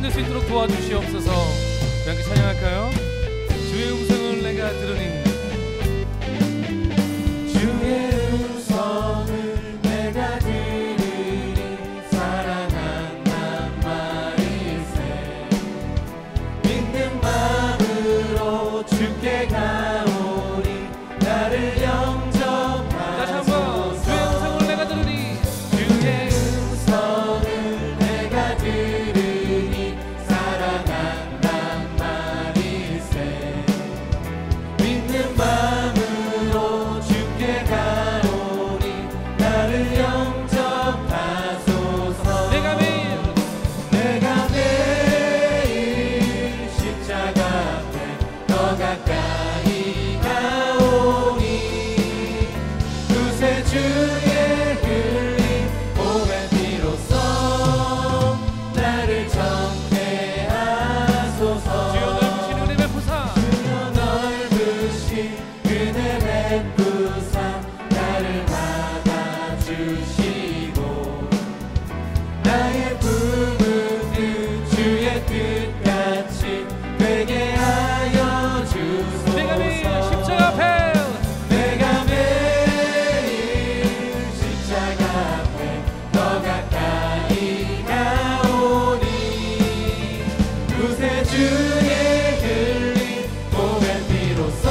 될 수 있도록 도와주시옵소서. 함께 찬양할까요? 주의 음성을 내가 들으니, 주의 음성을 내가 들으니 사랑한단 말일세. 믿는 마음으로 주께 가오니 나를 영접하소서. 다시 한번 주의 음성을 내가 들으니, 주의 음성을 내가 들으니 사랑한단 말일세. 믿는 마음으로 주께 가오니 나를 영접하소서. 내가 매일 십자가 앞에 더 가까이 가오니 구세주의 흘린 보혈 피로써 나를 정케하소서. 주여 넓으신 은혜 베푸사, 주여 넓으신 은혜 베푸사 나를 받아주시고 나의 부르는 주의 뜻같이 되게 하여 주소서. 내가 매일 십자가 앞에, 내가 매일 십자가 앞에 더 가까이 가오니 구세주의 흘린 보혈 피로써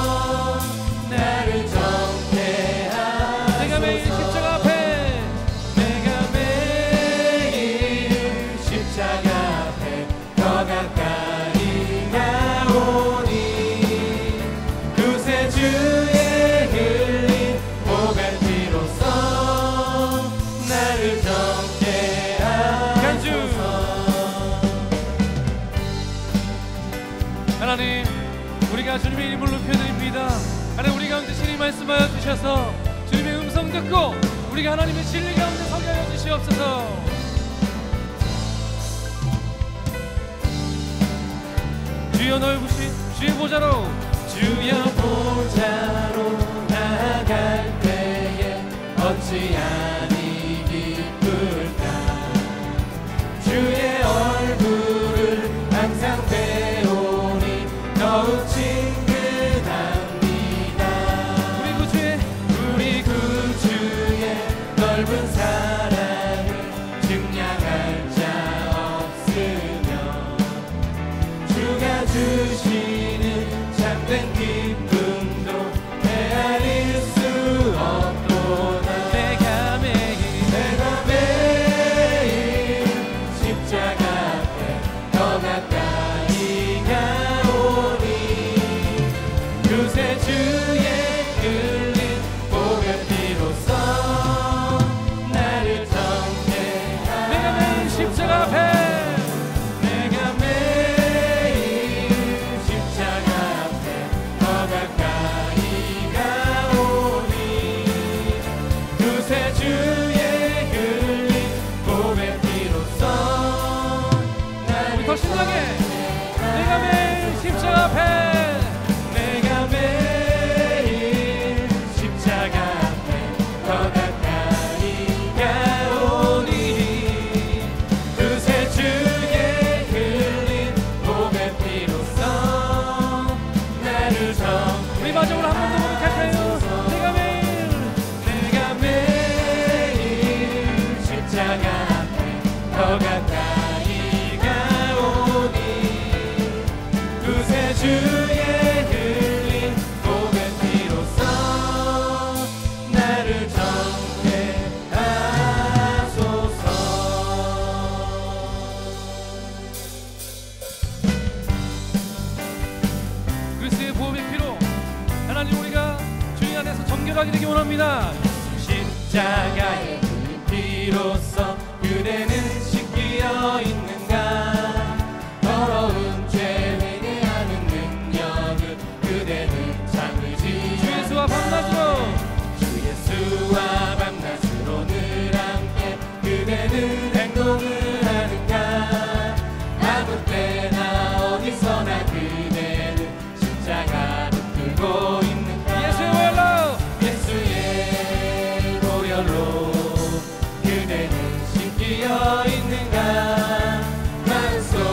나를 정케하소서. 내가 매일 십자가 앞에, 내가 매일 십자가 앞에 더 가까이 가오니 구세주의 흘린 보혈 피로써 나를 정케하소서. 하나님, 우리가 주님의 이름을 높여드립니다. 하나님, 우리 가운데 신이 말씀하여 주셔서 주님의 음성 듣고 우리가 하나님의 진리 가운데 서게 하여 주시옵소서. 주여 넓으신 주의 보좌로, 주여 보좌로 나아갈 때에 어찌하니 기쁠까. 주의 얼굴을 항상 배우니 더욱 친근합니다. 우리 구주의 넓은 사랑을 증량할 자 없으며 주가 주시는 참된 기쁨도 헤아릴 수 없도다. 내가 매일 십자가 앞에 더 가까이 가오니 구세주의 흘린 보혈 피로써 나를 정케하소서. 내가 매일 십자가 앞에, 내가 매일 십자가 앞에 더 가까이 가오니 구세주의 흘린 보혈 피로써 우리 더 나를 신나게. 내가 매일 십자가 앞에, 내가 매일 십자가 앞에 더 가까이 가오니 구세주의 흘린 보혈 피로써 나를 우리 마지막으로 한 번 더 고백할까요? 내가 매일 십자가 앞에 더 가까이 가오니 구세주의 흘린 보혈 피로써 나를 정케하소서. 그리스도의 보혈의 피로 하나님, 우리가 주님 안에서 정결하게 되기 원합니다. 십자가의 피로써 그대는 씻기어 있는가. 더러운 죄 회개하는 능력을 그대는 참으지. 주 예수와 밤낮으로, 주 예수와 밤낮으로 늘 함께 그대는 행동을 하는가. 아무 때나 어디서나 그대는 십자가를 들고 있는가. 예수의 보혈로, 예수의 보혈로 그대는 씻기어 있는가. 마음속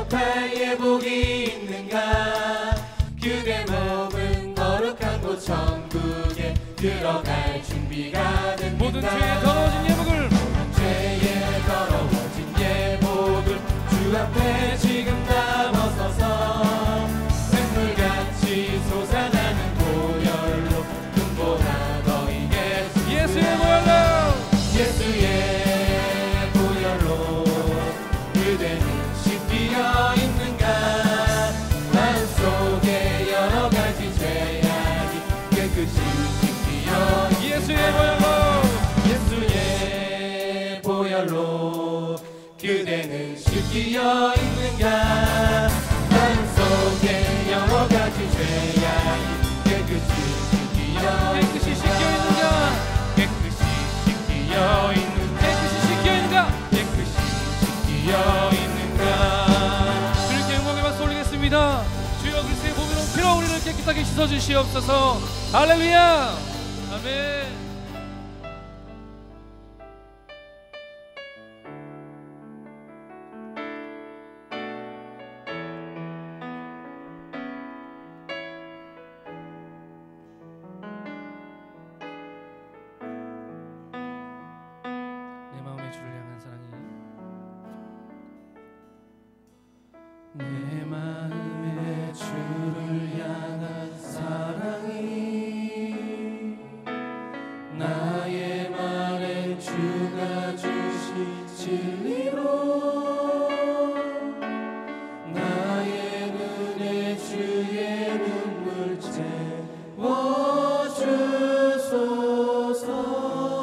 영파에 복이 있는가. 그대 몸은 거룩한 곳 천국에 들어갈 준비가 됐는가. 모든 죄에 더러워진 예복을 죄에 더러워진 예복을 주 앞에 지금 다 벗어서 샘물같이 솟아나는 보혈로 눈보다 더 이게 예수의 보혈로 예수의 보혈로 그대는 씻기어 있는가. 마음속에 여러 가지 죄악이 깨끗이 씻기어 예수의 보혈로 예수의 보혈로 그대는 씻기어 있는가. 마음속에 여러 가지 죄악이 깨끗이 씻기어 깨끗이 씻겨 있는가. 깨끗이 씻기어 있는가. 깨끗이 씻겨 있는가. 깨끗이 씻기어 있는가. 주님께 영광의 박수 올리겠습니다. 주여 그리스도의 보배로운 피로 우리를 깨끗하게 씻어주시옵소서. 할렐루야. 아멘. 내 마음의 주를 향한 사랑이 내 마음의 주를 향한 사랑이 나의 말에 주가 주신 진리로 나의 눈에 주의 눈물 채워주소서.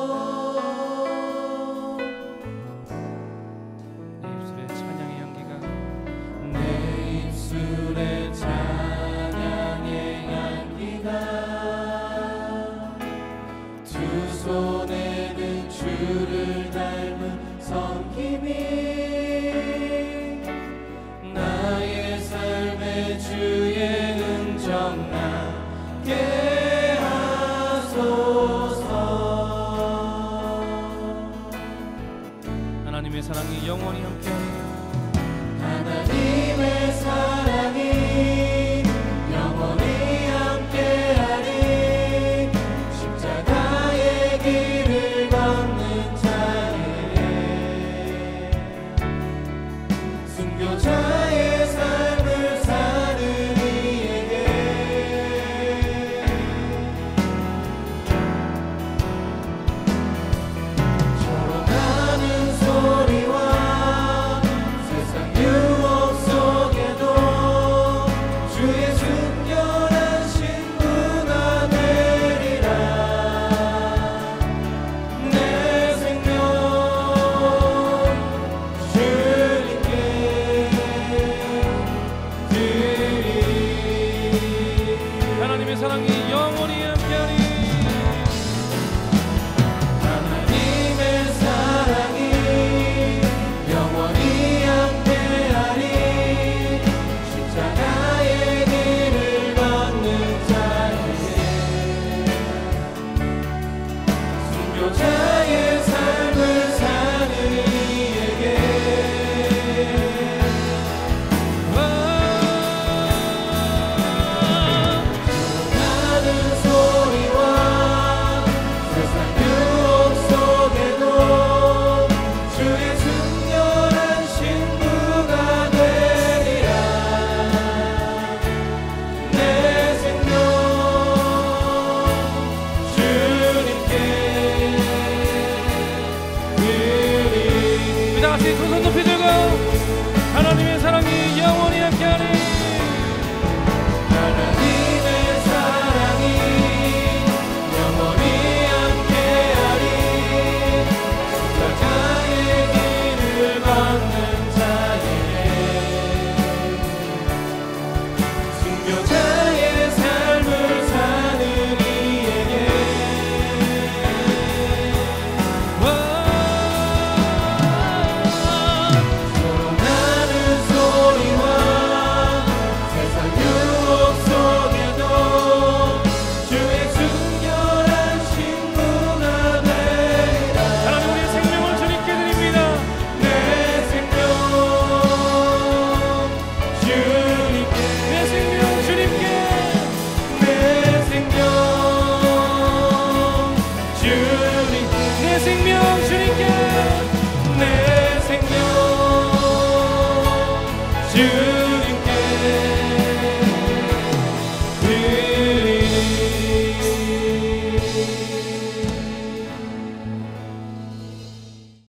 내 입술에 찬양의 향기가 내 입술에 찬양의 향기가 두 손에는 주를 닮은 섬김이 나의 삶의 주의 흔적 나게 하소서. 하나님의 사랑이 영원히 함께하시길